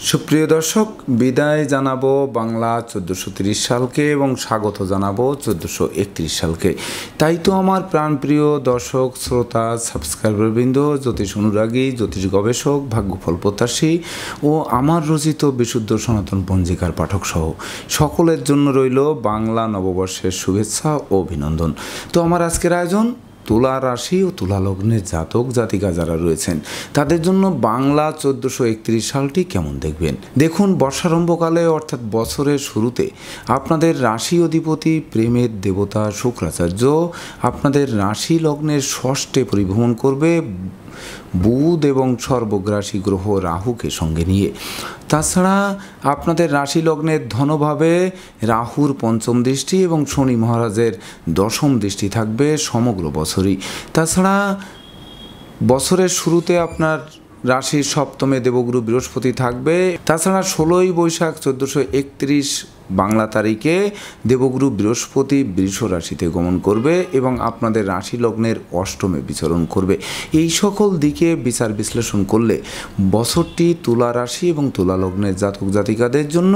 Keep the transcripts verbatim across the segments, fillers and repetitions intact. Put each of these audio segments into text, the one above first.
সুপ্রিয় দর্শক, বিদায় জানাবো বাংলা চোদ্দোশো তিরিশ সালকে এবং স্বাগত জানাবো চোদ্দোশো একত্রিশ সালকে। তাই তো আমার প্রাণপ্রিয় দর্শক, শ্রোতা, সাবস্ক্রাইবারবৃন্দ, জ্যোতিষ অনুরাগী, জ্যোতিষ গবেষক, ভাগ্যফল প্রত্যাশী ও আমার রচিত বিশুদ্ধ সনাতন পঞ্জিকার পাঠক সহ সকলের জন্য রইল বাংলা নববর্ষের শুভেচ্ছা ও অভিনন্দন। তো আমার আজকের আয়োজন তুলা রাশি ও তুলা লগ্নের জাতক জাতিকা যারা রয়েছেন তাদের জন্য বাংলা চোদ্দোশো একত্রিশ সালটি কেমন দেখবেন। দেখুন, বর্ষারম্ভকালে অর্থাৎ বছরের শুরুতে আপনাদের রাশি অধিপতি প্রেমের দেবতা শুক্রাচার্য আপনাদের রাশি লগ্নের ষষ্ঠে পরিভ্রমণ করবে বুধ এবং সর্বগ্রাসী গ্রহ রাহুকে সঙ্গে নিয়ে। তাছাড়া আপনাদের রাশি লগ্নের ধনভাবে রাহুর পঞ্চম দৃষ্টি এবং শনি মহারাজের দশম দৃষ্টি থাকবে সমগ্র বছরই। তাছাড়া বছরের শুরুতে আপনার রাশির সপ্তমে দেবগুরু বৃহস্পতি থাকবে। তাছাড়া ষোলোই বৈশাখ চোদ্দোশো একত্রিশ বাংলা তারিখে দেবগুরু বৃহস্পতি বৃষ রাশিতে গমন করবে এবং আপনাদের রাশি লগ্নের অষ্টমে বিচরণ করবে। এই সকল দিকে বিচার বিশ্লেষণ করলে বছরটি তুলা রাশি এবং তুলা লগ্নের জাতক জাতিকাদের জন্য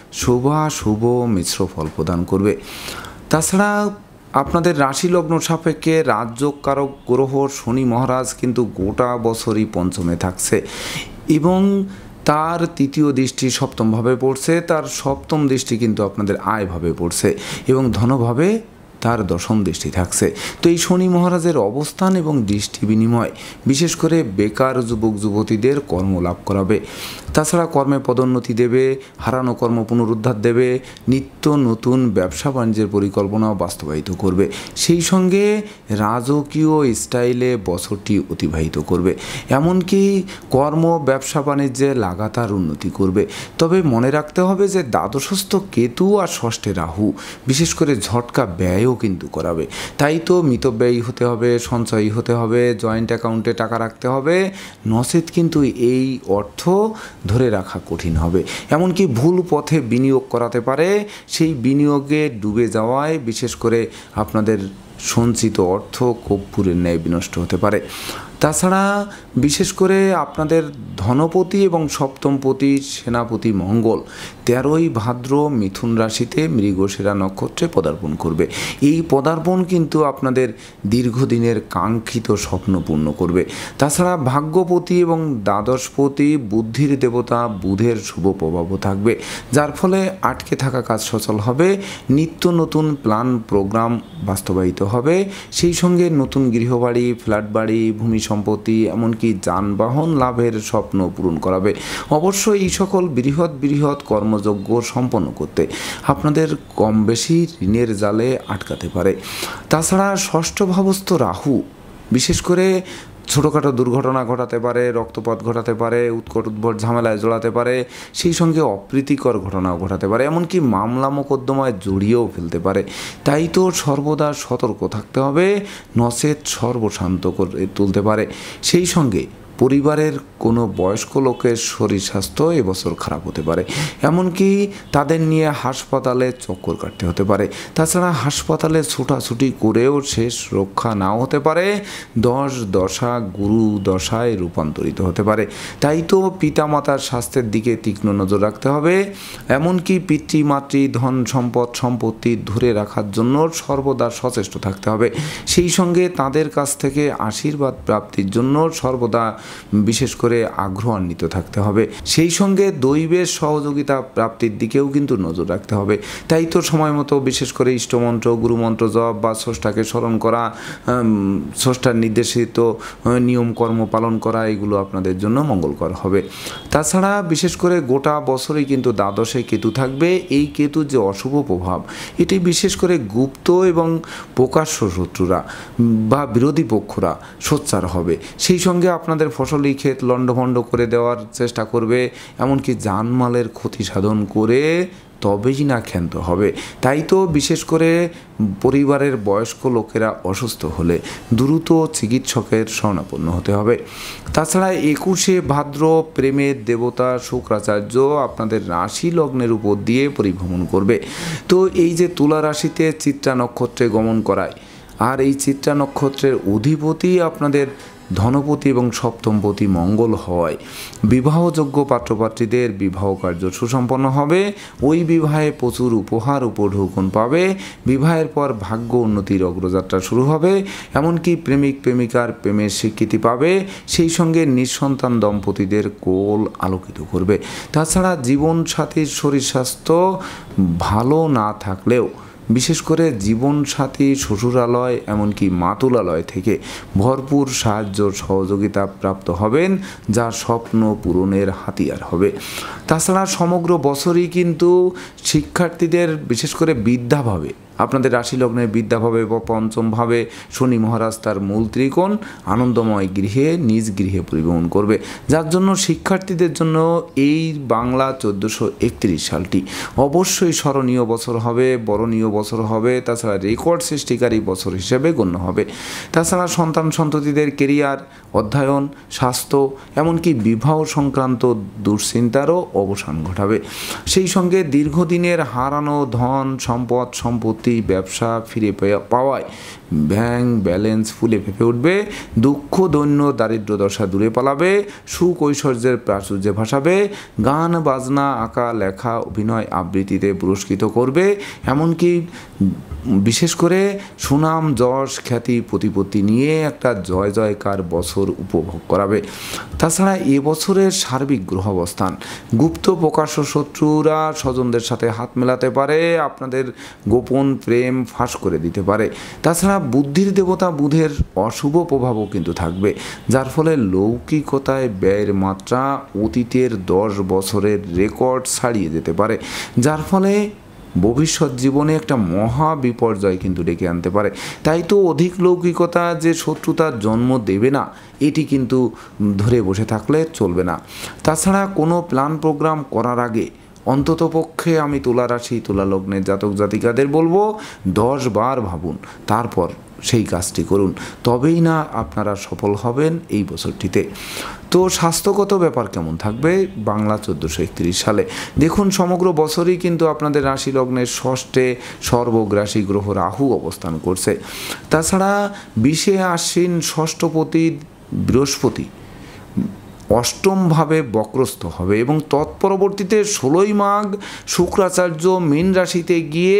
শুভাশুভ মিশ্র ফল প্রদান করবে। তাছাড়া আপনাদের রাশি লগ্ন সাপেক্ষে রাজযোগকারক গ্রহ শনি মহারাজ কিন্তু গোটা বছরই পঞ্চমে থাকছে এবং তার তৃতীয় দৃষ্টি সপ্তমভাবে পড়ছে, তার সপ্তম দৃষ্টি কিন্তু আপনাদের আয়ভাবে পড়ছে এবং ধনভাবে তার দশম দৃষ্টি থাকছে। তো এই শনি মহারাজের অবস্থান এবং দৃষ্টি বিনিময় বিশেষ করে বেকার যুবক যুবতীদের কর্ম লাভ করাবে। তাছাড়া কর্মে পদোন্নতি দেবে, হারানো কর্ম পুনরুদ্ধার দেবে, নিত্য নতুন ব্যবসা বাণিজ্যের পরিকল্পনাও বাস্তবায়িত করবে। সেই সঙ্গে রাজকীয় স্টাইলে বছরটি অতিবাহিত করবে, এমনকি কর্ম ব্যবসা বাণিজ্যে লাগাতার উন্নতি করবে। তবে মনে রাখতে হবে যে দ্বাদশস্থ কেতু আর ষষ্ঠে রাহু বিশেষ করে ঝটকা ব্যয়ও কিন্তু করাবে। তাই তো মিতব্যয়ী হতে হবে, সঞ্চয়ী হতে হবে, জয়েন্ট অ্যাকাউন্টে টাকা রাখতে হবে, নচেত কিন্তু এই অর্থ ধরে রাখা কঠিন হবে। এমনকি ভুল পথে বিনিয়োগ করাতে পারে, সেই বিনিয়োগে ডুবে যাওয়ায় বিশেষ করে আপনাদের সঞ্চিত অর্থ কর্পূরের ন্যায় বিনষ্ট হতে পারে। তাছাড়া বিশেষ করে আপনাদের ধনপতি এবং সপ্তমপতি সেনাপতি মঙ্গল তেরোই ভাদ্র মিথুন রাশিতে মৃগশিরা নক্ষত্রে পদার্পণ করবে। এই পদার্পণ কিন্তু আপনাদের দীর্ঘদিনের কাঙ্ক্ষিত স্বপ্ন পূর্ণ করবে। তাছাড়া ভাগ্যপতি এবং দ্বাদশপতি বুদ্ধির দেবতা বুধের শুভ প্রভাবও থাকবে, যার ফলে আটকে থাকা কাজ সচল হবে, নিত্য নতুন প্ল্যান প্রোগ্রাম বাস্তবায়িত হবে। সেই সঙ্গে নতুন গৃহবাড়ি, ফ্ল্যাট বাড়ি, ভূমি সম্পত্তি, এমনকি যানবাহন লাভের স্বপ্ন পূরণ করাবে। অবশ্যই এই সকল বৃহৎ বৃহৎ কর্মযজ্ঞ সম্পন্ন করতে আপনাদের কম বেশি ঋণের জালে আটকাতে পারে। তাছাড়া ষষ্ঠ ভাবস্থ রাহু বিশেষ করে ছোটোখাটো দুর্ঘটনা ঘটাতে পারে, রক্তপাত ঘটাতে পারে, উৎকট উদ্ভট ঝামেলায় জড়াতে পারে, সেই সঙ্গে অপ্রীতিকর ঘটনাও ঘটাতে পারে, এমনকি মামলা মোকদ্দমায় জড়িয়েও ফেলতে পারে। তাই তো সর্বদা সতর্ক থাকতে হবে, নচেত সর্বশান্ত করে তুলতে পারে। সেই সঙ্গে পরিবারের কোনো বয়স্ক লোকের শরীর স্বাস্থ্য এবছর খারাপ হতে পারে, এমনকি তাদের নিয়ে হাসপাতালে চক্কর কাটতে হতে পারে। তাছাড়া হাসপাতালে ছুটাছুটি করেও শেষ রক্ষা নাও হতে পারে, দশ দশা গুরু দশায় রূপান্তরিত হতে পারে। তাই তো পিতামাতার স্বাস্থ্যের দিকে তীক্ষ্ণ নজর রাখতে হবে, এমনকি পিতৃমাতৃ ধন সম্পদ সম্পত্তি ধরে রাখার জন্য সর্বদা সচেষ্ট থাকতে হবে। সেই সঙ্গে তাদের কাছ থেকে আশীর্বাদ প্রাপ্তির জন্য সর্বদা বিশেষ করে আগ্রহান্বিত থাকতে হবে। সেই সঙ্গে দৈবের সহযোগিতা প্রাপ্তির দিকেও কিন্তু নজর রাখতে হবে। তাই তো সময় মতো বিশেষ করে ইষ্টমন্ত্র, গুরুমন্ত্র জপ বা স্রষ্টাকে স্মরণ করা, স্রষ্টার নির্দেশিত নিয়মকর্ম পালন করা, এগুলো আপনাদের জন্য মঙ্গলকর হবে। তাছাড়া বিশেষ করে গোটা বছরই কিন্তু দ্বাদশে কেতু থাকবে। এই কেতুর যে অশুভ প্রভাব, এটি বিশেষ করে গুপ্ত এবং প্রকাশ্য শত্রুরা বা বিরোধী পক্ষরা সোচ্চার হবে। সেই সঙ্গে আপনাদের ফসলি ক্ষেত লণ্ডভণ্ড করে দেওয়ার চেষ্টা করবে, এমনকি জানমালের ক্ষতি সাধন করে তবেই না ক্ষান্ত হবে। তাই তো বিশেষ করে পরিবারের বয়স্ক লোকেরা অসুস্থ হলে দ্রুত চিকিৎসকের শরণাপন্ন হতে হবে। তাছাড়া একুশে ভাদ্র প্রেমের দেবতা শুক্রাচার্য আপনাদের রাশি লগ্নের উপর দিয়ে পরিভ্রমণ করবে। তো এই যে তুলা রাশিতে চিত্রা নক্ষত্রে গমন করায় আর এই চিত্রা নক্ষত্রের অধিপতি আপনাদের ধনপতি এবং সপ্তমপতি মঙ্গল হয়। বিবাহযোগ্য পাত্রপাত্রীদের বিবাহ কার্য সুসম্পন্ন হবে। ওই বিবাহে প্রচুর উপহার উপঢৌকন পাবে। বিবাহের পর ভাগ্য উন্নতির অগ্রযাত্রা শুরু হবে। এমনকি প্রেমিক প্রেমিকার প্রেমের স্বীকৃতি পাবে। সেই সঙ্গে নিঃসন্তান দম্পতিদের কোল আলোকিত করবে। তাছাড়া জীবনসাথীর শরীর স্বাস্থ্য ভালো না থাকলেও বিশেষ করে জীবনসাথী শ্বশুরালয় এমনকি মাতুলালয় থেকে ভরপুর সাহায্য সহযোগিতা প্রাপ্ত হবেন, যা স্বপ্ন পূরণের হাতিয়ার হবে। তাছাড়া সমগ্র বছরই কিন্তু শিক্ষার্থীদের বিশেষ করে বিদ্যাভাবে আপনাদের রাশি লগ্নের বিদ্যাভাবে বা পঞ্চমভাবে শনি মহারাজ তার মূল ত্রিকোণ আনন্দময় গৃহে নিজ গৃহে পরিবহন করবে, যার জন্য শিক্ষার্থীদের জন্য এই বাংলা চোদ্দোশো একত্রিশ সালটি অবশ্যই স্মরণীয় বছর হবে, বরণীয় বছর হবে। তাছাড়া রেকর্ড সৃষ্টিকারী বছর হিসেবে গণ্য হবে। তাছাড়া সন্তান সন্ততিদের কেরিয়ার, অধ্যয়ন, স্বাস্থ্য এমনকি বিবাহ সংক্রান্ত দুশ্চিন্তারও অবসান ঘটাবে। সেই সঙ্গে দীর্ঘদিনের হারানো ধন সম্পদ সম্পত্তি ব্যবসা ফিরে পাওয়ায় ব্যাংক ব্যালেন্স ফুলে ফেঁপে উঠবে। দুঃখ দৈন্য দারিদ্র দশা দূরে পালাবে। সুখ ঐশ্বর্যের প্রাচুর্যে ভাসাবে। গান বাজনা আঁকা লেখা অভিনয় আবৃত্তিতে পুরস্কৃত করবে। এমনকি বিশেষ করে সুনাম যশ খ্যাতি প্রতিপত্তি নিয়ে একটা জয় জয়কার বছর উপভোগ করাবে। তাছাড়া এবছরের সার্বিক গ্রহ অবস্থান গুপ্ত প্রকাশ্য শত্রুরা স্বজনদের সাথে হাত মেলাতে পারে, আপনাদের গোপন প্রেম ফাঁস করে দিতে পারে। তাছাড়া বুদ্ধির দেবতা বুধের অশুভ প্রভাবও কিন্তু থাকবে, যার ফলে লৌকিকতায় ব্যয়ের মাত্রা অতীতের দশ বছরের রেকর্ড ছাড়িয়ে যেতে পারে, যার ফলে ভবিষ্যৎ জীবনে একটা মহা বিপর্যয় কিন্তু ডেকে আনতে পারে। তাই তো অধিক লৌকিকতা যে শত্রুতার জন্ম দেবে না, এটি কিন্তু ধরে বসে থাকলে চলবে না। তাছাড়া কোনো প্ল্যান প্রোগ্রাম করার আগে অন্ততপক্ষে আমি তুলা রাশি তুলা লগ্নের জাতক জাতিকাদের বলবো দশ বার ভাবুন, তারপর সেই কাজটি করুন, তবেই না আপনারা সফল হবেন এই বছরটিতে। তো স্বাস্থ্যগত ব্যাপার কেমন থাকবে বাংলা চোদ্দোশো একত্রিশ সালে? দেখুন, সমগ্র বছরই কিন্তু আপনাদের রাশি লগ্নের ষষ্ঠে সর্বগ্রাসী গ্রহ রাহু অবস্থান করছে। তাছাড়া বিশে আশ্বিন ষষ্ঠপতি বৃহস্পতি অষ্টমভাবে বক্রস্থ হবে এবং তৎপরবর্তীতে ষোলোই মাঘ শুক্রাচার্য মীন রাশিতে গিয়ে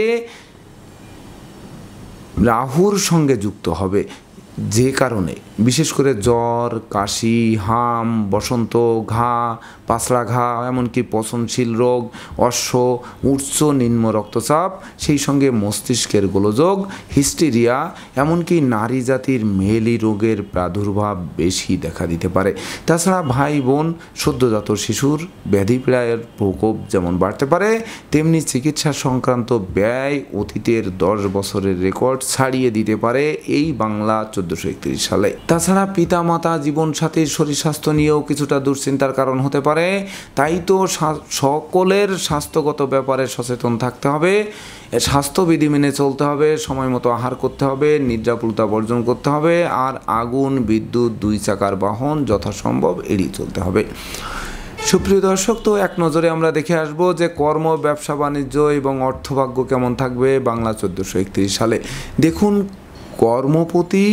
রাহুর সঙ্গে যুক্ত হবে, যে কারণে বিশেষ করে জ্বর, কাশি, হাম, বসন্ত, ঘা, পাসরা ঘা, এমনকি পচনশীল রোগ, অশ্ব, উচ্চ নিম্ন রক্তচাপ, সেই সঙ্গে মস্তিষ্কের গোলযোগ, হিস্টেরিয়া, এমনকি নারী জাতির মেহেলি রোগের প্রাদুর্ভাব বেশি দেখা দিতে পারে। তাছাড়া ভাই বোন সদ্যজাত শিশুর ব্যাধিপীড়ায়ের প্রকোপ যেমন বাড়তে পারে, তেমনি চিকিৎসা সংক্রান্ত ব্যয় অতীতের দশ বছরের রেকর্ড ছাড়িয়ে দিতে পারে এই বাংলা চোদ্দোশো একত্রিশ সালে। তাছাড়া পিতা মাতা জীবনসাথীর শরীর স্বাস্থ্য নিয়েও কিছুটা দুশ্চিন্তার কারণ হতে পারে। তাই তো সকলের স্বাস্থ্যগত ব্যাপারে সচেতন থাকতে হবে, স্বাস্থ্যবিধি মেনে চলতে হবে, সময় মতো আহার করতে হবে, নিদ্রাপুলতা বর্জন করতে হবে, আর আগুন বিদ্যুৎ দুই চাকার বাহন যথাসম্ভব এড়িয়ে চলতে হবে। সুপ্রিয় দর্শক, তো এক নজরে আমরা দেখে আসব যে কর্ম, ব্যবসা বাণিজ্য এবং অর্থভাগ্য কেমন থাকবে বাংলা চোদ্দোশো একত্রিশ সালে। দেখুন, কর্মপতি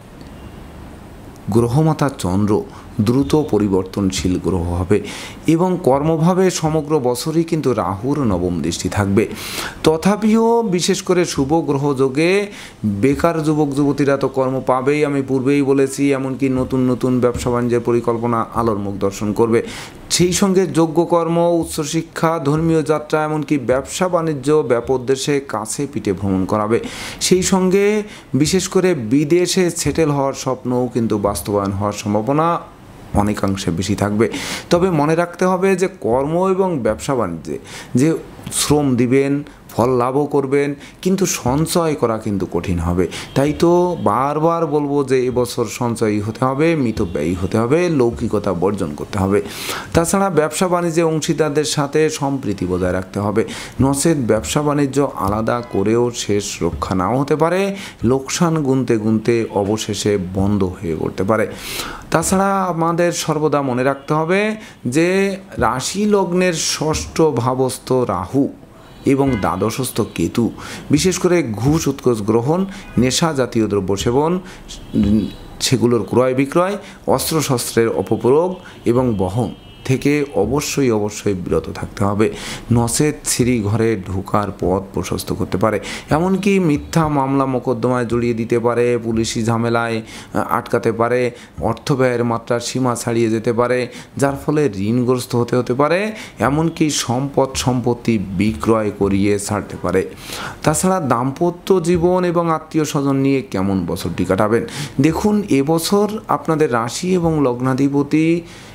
গ্রহমাতা চন্দ্র দ্রুত পরিবর্তনশীল গ্রহ হবে এবং কর্মভাবে সমগ্র বছরই কিন্তু রাহুর নবম দৃষ্টি থাকবে। তথাপিও বিশেষ করে শুভ গ্রহ যোগে বেকার যুবক যুবতীরা তো কর্ম পাবেই, আমি পূর্বেই বলেছি, এমনকি নতুন নতুন ব্যবসা বাণিজ্যের পরিকল্পনা আলোর মুখ দর্শন করবে। সেই সঙ্গে যোগ্য কর্ম, উচ্চশিক্ষা, ধর্মীয় যাত্রা, এমনকি ব্যবসা বাণিজ্য ব্যাপোদ্দেশে কাছে পিঠে ভ্রমণ করাবে। সেই সঙ্গে বিশেষ করে বিদেশে সেটেল হওয়ার স্বপ্নও কিন্তু বাস্তবায়ন হওয়ার সম্ভাবনা অনেকাংশে বেশি থাকবে। তবে মনে রাখতে হবে যে কর্ম এবং ব্যবসা বাণিজ্যে যে শ্রম দিবেন, ফল লাভও করবেন, কিন্তু সঞ্চয় করা কিন্তু কঠিন হবে। তাই তো বারবার বলবো যে এবছর সঞ্চয়ী হতে হবে, মিতব্যয়ী হতে হবে, লৌকিকতা বর্জন করতে হবে। তাছাড়া ব্যবসা বাণিজ্যে অংশীদারদের সাথে সম্প্রীতি বজায় রাখতে হবে, নচেত ব্যবসা বাণিজ্য আলাদা করেও শেষ রক্ষা নাও হতে পারে, লোকসান গুনতে গুনতে অবশেষে বন্ধ হয়ে পড়তে পারে। তাছাড়া আমাদের সর্বদা মনে রাখতে হবে যে রাশি লগ্নের ষষ্ঠ ভাবস্থ রাহু এবং দ্বাদশস্থ কেতু বিশেষ করে ঘুষ উৎকোচ গ্রহণ, নেশা জাতীয় দ্রব্য সেবন, সেগুলোর ক্রয় বিক্রয়, অস্ত্রশস্ত্রের অপপ্রয়োগ এবং বহন থেকে অবশ্যই অবশ্যই বিরত থাকতে হবে। নচেত সিঁড়ি ঘরে ঢোকার পথ প্রশস্ত করতে পারে, এমনকি মিথ্যা মামলা মোকদ্দমায় জড়িয়ে দিতে পারে, পুলিশি ঝামেলায় আটকাতে পারে, অর্থ ব্যয়ের মাত্রা সীমা ছাড়িয়ে যেতে পারে, যার ফলে ঋণগ্রস্ত হতে হতে পারে, এমনকি সম্পদ সম্পত্তি বিক্রয় করিয়ে ছাড়তে পারে। তাছাড়া দাম্পত্য জীবন এবং আত্মীয় স্বজন নিয়ে কেমন বছরটি কাটাবেন? দেখুন, এবছর আপনাদের রাশি এবং লগ্নাধিপতি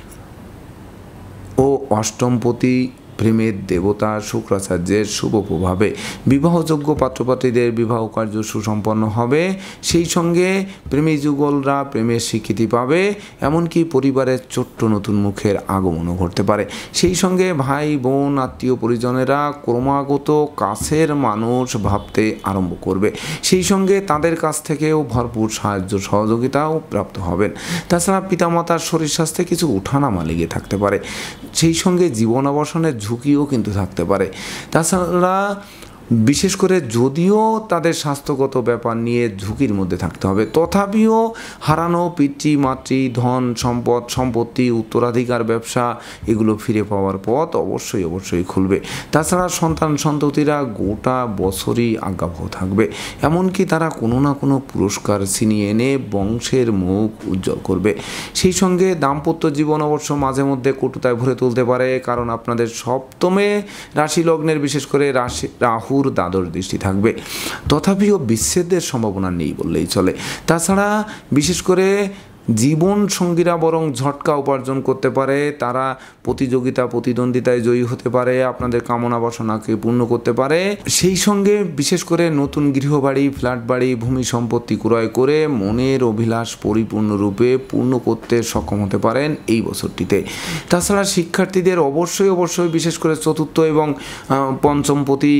ও অষ্টমপতি প্রেমের দেবতা শুক্রাচার্যের শুভ প্রভাবে বিবাহযোগ্য পাত্রপাত্রীদের বিবাহ কার্য সুসম্পন্ন হবে। সেই সঙ্গে প্রেমী যুগলরা প্রেমের স্বীকৃতি পাবে, এমনকি পরিবারের ছোট্ট নতুন মুখের আগমনও ঘটতে পারে। সেই সঙ্গে ভাই বোন আত্মীয় পরিজনেরা ক্রমাগত কাছের মানুষ ভাবতে আরম্ভ করবে। সেই সঙ্গে তাদের কাছ থেকেও ভরপুর সাহায্য সহযোগিতাও প্রাপ্ত হবেন। তাছাড়া পিতামাতার শরীর স্বাস্থ্যে কিছু ওঠানামা লেগে থাকতে পারে। সেই সঙ্গে জীবন অবসানের ঝুঁকিও কিন্তু থাকতে পারে। তাছাড়া বিশেষ করে যদিও তাদের স্বাস্থ্যগত ব্যাপার নিয়ে ঝুঁকির মধ্যে থাকতে হবে, তথাপিও হারানো পিতৃ মাতৃ ধন সম্পদ সম্পত্তি উত্তরাধিকার ব্যবসা এগুলো ফিরে পাওয়ার পথ অবশ্যই অবশ্যই খুলবে। তাছাড়া সন্তান সন্ততিরা গোটা বছরই আজ্ঞাবহ থাকবে, এমনকি তারা কোনো না কোনো পুরস্কার ছিনিয়ে এনে বংশের মুখ উজ্জ্বল করবে। সেই সঙ্গে দাম্পত্য জীবন অবশ্য মাঝে মধ্যে কটুতায় ভরে তুলতে পারে, কারণ আপনাদের সপ্তমে রাশি লগ্নের বিশেষ করে রাশি রাহু দ্বাদশ দৃষ্টি থাকবে। তথাপিও বিচ্ছেদের সম্ভাবনা নেই বললেই চলে। তাছাড়া বিশেষ করে জীবন সঙ্গীরা বরং ঝটকা উপার্জন করতে পারে, তারা প্রতিযোগিতা প্রতিদ্বন্দ্বিতায় জয়ী হতে পারে, আপনাদের কামনা বাসনাকে পূর্ণ করতে পারে। সেই সঙ্গে বিশেষ করে নতুন গৃহবাড়ি ফ্ল্যাট বাড়ি ভূমি সম্পত্তি ক্রয় করে মনের অভিলাষ পরিপূর্ণরূপে পূর্ণ করতে সক্ষম হতে পারেন এই বছরটিতে। তাছাড়া শিক্ষার্থীদের অবশ্যই অবশ্যই বিশেষ করে চতুর্থ এবং পঞ্চমপতি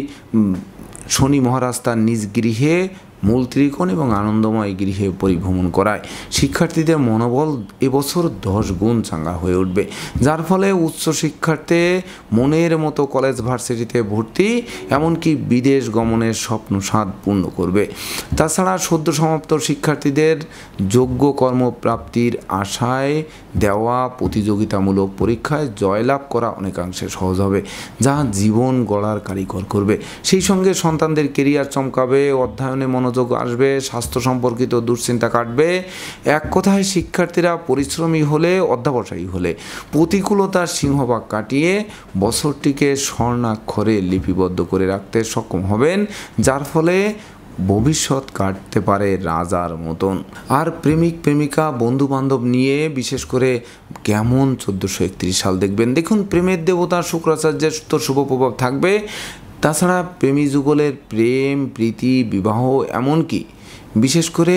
শনি মহারাজ তার নিজ গৃহে মূল ত্রিকোণ এবং আনন্দময় গৃহে পরিভ্রমণ করায় শিক্ষার্থীদের মনোবল এবছর দশ গুণ চাঙ্গা হয়ে উঠবে, যার ফলে উচ্চ শিক্ষার্থে মনের মতো কলেজ ভার্সিটিতে ভর্তি এমনকি বিদেশ গমনের স্বপ্ন স্বাদ পূর্ণ করবে। তাছাড়া সদ্য সমাপ্ত শিক্ষার্থীদের যোগ্য কর্মপ্রাপ্তির আশায় দেওয়া প্রতিযোগিতামূলক পরীক্ষায় জয়লাভ করা অনেকাংশে সহজ হবে, যা জীবন গড়ার কারিগর করবে। সেই সঙ্গে সন্তানদের কেরিয়ার চমকাবে, অধ্যয়নে মনোযোগ আসবে, স্বাস্থ্য সম্পর্কিত দুশ্চিন্তা কাটবে। এক কথায় শিক্ষার্থীরা পরিশ্রমী হলে অধ্যাবসায়ী হলে প্রতিকূলতার সিংহভাগ কাটিয়ে বছরটিকে স্বর্ণাক্ষরে লিপিবদ্ধ করে রাখতে সক্ষম হবেন, যার ফলে ভবিষ্যৎ কাটতে পারে রাজার মতন। আর প্রেমিক প্রেমিকা বন্ধু বান্ধব নিয়ে বিশেষ করে কেমন চোদ্দোশো একত্রিশ সাল দেখবেন? দেখুন, প্রেমের দেবতা শুক্রাচার্যের তো শুভ প্রভাব থাকবে। তাছাড়া প্রেমী যুগলের প্রেম প্রীতি বিবাহ এমনকি বিশেষ করে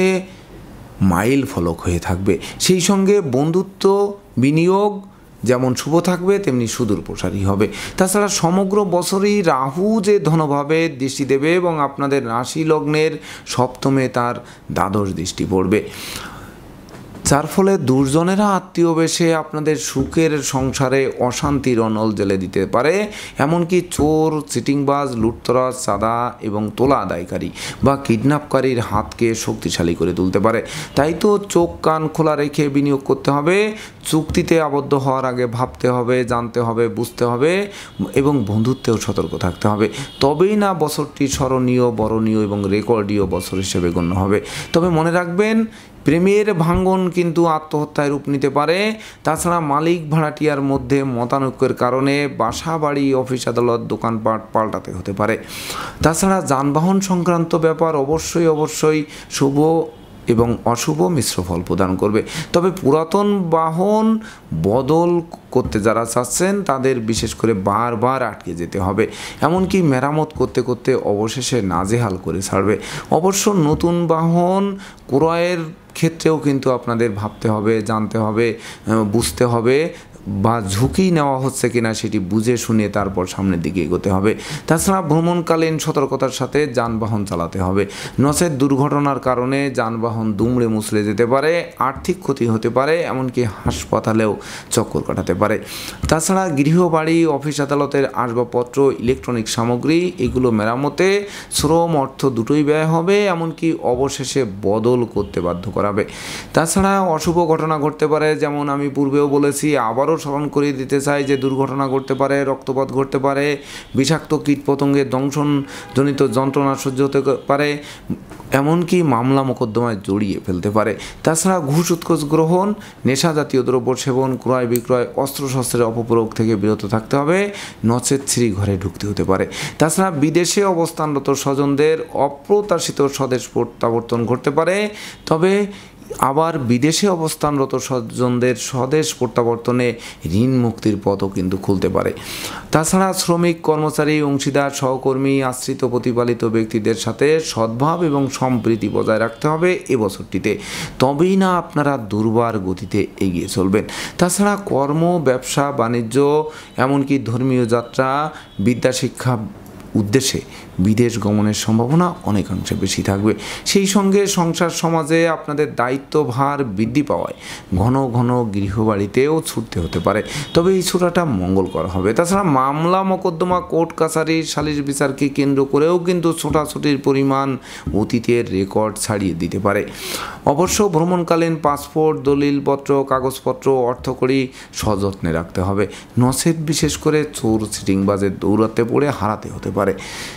মাইল ফলক হয়ে থাকবে। সেই সঙ্গে বন্ধুত্ব বিনিয়োগ যেমন শুভ থাকবে তেমনি সুদূর প্রসারী হবে। তাছাড়া সমগ্র বছরই রাহু যে ধনভাবে দৃষ্টি দেবে এবং আপনাদের রাশি লগ্নের সপ্তমে তার দ্বাদশ দৃষ্টি পড়বে, যার ফলে দুর্জনেরা আত্মীয় বেশে আপনাদের সুখের সংসারে অশান্তির অনল জ্বেলে দিতে পারে, এমনকি চোর চিটিংবাজ লুটতরাজ চাঁদা এবং তোলা আদায়কারী বা কিডন্যাপকারীর হাতকে শক্তিশালী করে তুলতে পারে। তাই তো চোখ কান খোলা রেখে বিনিয়োগ করতে হবে, চুক্তিতে আবদ্ধ হওয়ার আগে ভাবতে হবে, জানতে হবে, বুঝতে হবে এবং বন্ধুত্বেও সতর্ক থাকতে হবে। তবেই না বছরটি স্মরণীয় বরণীয় এবং রেকর্ডীয় বছর হিসেবে গণ্য হবে। তবে মনে রাখবেন, প্রেমের ভাঙ্গন কিন্তু আত্মহত্যায় রূপ নিতে পারে। তাছাড়া মালিক ভাড়াটিয়ার মধ্যে মতানৈক্যের কারণে বাসা বাড়ি অফিস আদালত দোকানপাট পাল্টাতে হতে পারে। তাছাড়া যানবাহন সংক্রান্ত ব্যাপার অবশ্যই অবশ্যই শুভ এবং অশুভ মিশ্র ফল প্রদান করবে। তবে পুরাতন বাহন বদল করতে যারা চাচ্ছেন তাদের বিশেষ করে বারবার আটকে যেতে হবে, এমনকি মেরামত করতে করতে অবশেষে নাজেহাল করে ছাড়বে। অবশ্য নতুন বাহন ক্রয়ের ক্ষেত্রেও কিন্তু আপনাদের ভাবতে হবে, জানতে হবে, বুঝতে হবে, বা ঝুঁকি নেওয়া হচ্ছে কিনা সেটি বুঝে শুনে তারপর সামনের দিকে এগোতে হবে। তাছাড়া ভ্রমণকালীন সতর্কতার সাথে যানবাহন চালাতে হবে, নচেত দুর্ঘটনার কারণে যানবাহন দুমড়ে মুচড়ে যেতে পারে, আর্থিক ক্ষতি হতে পারে, এমনকি হাসপাতালেও চক্কর কাটাতে পারে। তাছাড়া গৃহবাড়ি, অফিস আদালতের আসবাবপত্র, ইলেকট্রনিক সামগ্রী এগুলো মেরামতে শ্রম অর্থ দুটোই ব্যয় হবে, এমনকি অবশেষে বদল করতে বাধ্য করাবে। তাছাড়া অশুভ ঘটনা ঘটতে পারে, যেমন আমি পূর্বেও বলেছি, আবারও স্মরণ করিয়ে দিতে চাই যে দুর্ঘটনা ঘটতে পারে, রক্তপাত ঘটতে পারে, বিষাক্ত কীটপতঙ্গের দংশনজনিত যন্ত্রণা সহ্য হতে পারে, এমনকি মামলা মোকদ্দমায় জড়িয়ে ফেলতে পারে। তাছাড়া ঘুষ উৎকোচ গ্রহণ, নেশা জাতীয় দ্রব্য সেবন, ক্রয় বিক্রয়, অস্ত্রশস্ত্রের অপপ্রয়োগ থেকে বিরত থাকতে হবে, নচেত শ্রী ঘরে ঢুকতে হতে পারে। তাছাড়া বিদেশে অবস্থানরত স্বজনদের অপ্রত্যাশিত স্বদেশ প্রত্যাবর্তন ঘটতে পারে, তবে আবার বিদেশে অবস্থানরত স্বজনদের স্বদেশ প্রত্যাবর্তনে ঋণ মুক্তির পথও কিন্তু খুলতে পারে। তাছাড়া শ্রমিক, কর্মচারী, অংশীদার, সহকর্মী, আশ্রিত, প্রতিপালিত ব্যক্তিদের সাথে সদ্ভাব এবং সম্প্রীতি বজায় রাখতে হবে এ বছরটিতে, তবেই না আপনারা দুর্বার গতিতে এগিয়ে চলবেন। তাছাড়া কর্ম, ব্যবসা, বাণিজ্য, এমনকি ধর্মীয় যাত্রা, বিদ্যা শিক্ষা উদ্দেশ্যে বিদেশ গমনের সম্ভাবনা অনেকাংশে বেশি থাকবে। সেই সঙ্গে সংসার সমাজে আপনাদের দায়িত্বভার বৃদ্ধি পাওয়ায় ঘন ঘন গৃহবাড়িতেও ছুটতে হতে পারে, তবে এই ছোটাটা মঙ্গলকর হবে। তাছাড়া মামলা মোকদ্দমা, কোর্ট কাছারি, সালিশ বিচারকে কেন্দ্র করেও কিন্তু ছোটাছুটির পরিমাণ অতীতের রেকর্ড ছাড়িয়ে দিতে পারে। অবশ্য ভ্রমণকালীন পাসপোর্ট, দলিলপত্র, কাগজপত্র, অর্থকড়ি সযত্নে রাখতে হবে, নচেত বিশেষ করে চোর সিটিংবাজের দৌড়াতে পড়ে হারাতে হতে পারে।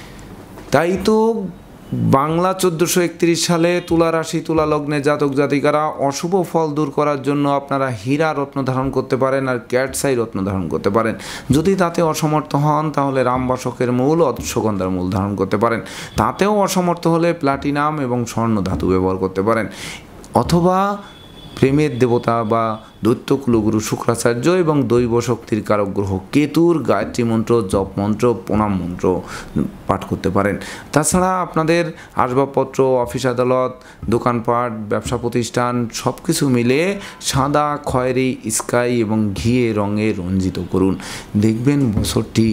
তাই তো বাংলা চোদ্দোশো একত্রিশ সালে তুলা রাশি, তুলা লগ্নে জাতক জাতিকারা অশুভ ফল দূর করার জন্য আপনারা হীরা রত্ন ধারণ করতে পারেন আর ক্যাটসাই রত্ন ধারণ করতে পারেন। যদি তাতে অসমর্থ হন তাহলে রামবাসকের মূল, অশ্বগন্ধার মূল ধারণ করতে পারেন। তাতেও অসমর্থ হলে প্লাটিনাম এবং স্বর্ণ ধাতু ব্যবহার করতে পারেন, অথবা প্রেমের দেবতা বা দৈত্য কুলগুরু শুক্রাচার্য এবং দৈব শক্তির কারক গ্রহ কেতুর গায়ত্রী মন্ত্র, জপ মন্ত্র, প্রণাম মন্ত্র পাঠ করতে পারেন। তাছাড়া আপনাদের আসবাবপত্র, অফিস আদালত, দোকানপাট, ব্যবসা প্রতিষ্ঠান সব কিছু মিলে সাদা, খয়েরি, স্কাই এবং ঘিয়ে রঙে রঞ্জিত করুন, দেখবেন বছরটি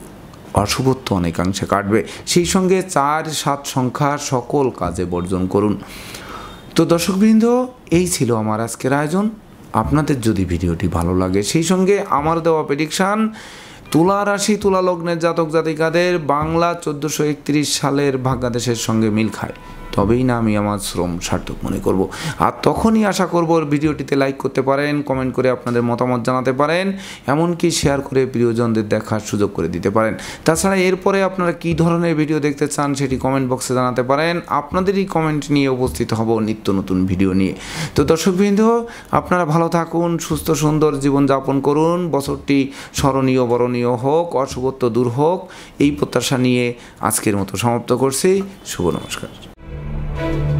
অশুভত্ব অনেকাংশে কাটবে। সেই সঙ্গে চার সাত সংখ্যার সকল কাজে বর্জন করুন। তো দর্শকবৃন্দ, এই ছিল আমার আজকের আয়োজন। আপনাদের যদি ভিডিওটি ভালো লাগে, সেই সঙ্গে আমার দেওয়া প্রেডিকশান তুলা রাশি, তুলা লগ্নের জাতক জাতিকাদের বাংলা চোদ্দোশো একত্রিশ সালের ভাগ্যাদেশের সঙ্গে মিল খায়, তবেই না আমি আমার শ্রম সার্থক মনে করব। আর তখনই আশা করব ভিডিওটিতে লাইক করতে পারেন, কমেন্ট করে আপনাদের মতামত জানাতে পারেন, এমনকি শেয়ার করে প্রিয়জনদের দেখার সুযোগ করে দিতে পারেন। তাছাড়া এরপরে আপনারা কী ধরনের ভিডিও দেখতে চান সেটি কমেন্ট বক্সে জানাতে পারেন। আপনাদেরই কমেন্ট নিয়ে উপস্থিত হব নিত্য নতুন ভিডিও নিয়ে। তো দর্শকবৃন্দ, আপনারা ভালো থাকুন, সুস্থ সুন্দর জীবনযাপন করুন, বছরটি স্মরণীয় বরণীয় হোক, অশুভত্ব দূর হোক, এই প্রত্যাশা নিয়ে আজকের মতো সমাপ্ত করছি। শুভ নমস্কার।